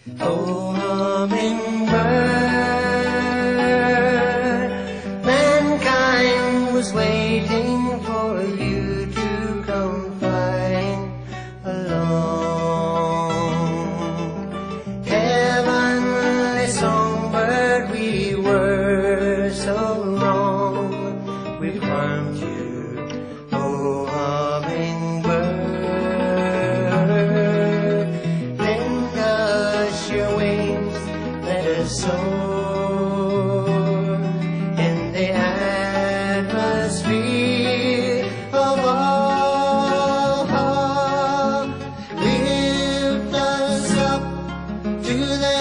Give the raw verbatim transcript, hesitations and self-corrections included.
Oh, hummingbird, mankind was waiting for you to come flying along. Heavenly songbird, we were so wrong. We've harmed you, oh, hummingbird. Your wings, let us soar in the atmosphere of awe. Lift us up to the